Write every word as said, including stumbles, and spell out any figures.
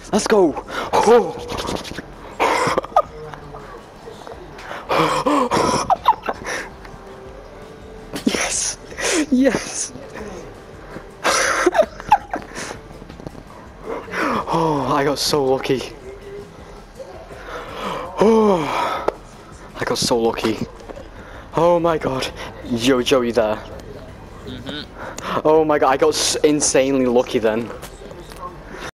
Let's go. Oh. Yes. Yes. Oh, I got so lucky. Oh, I got so lucky. Oh my god. Yo, Joe, you there? Mm-hmm. Oh my god, I got s insanely lucky then.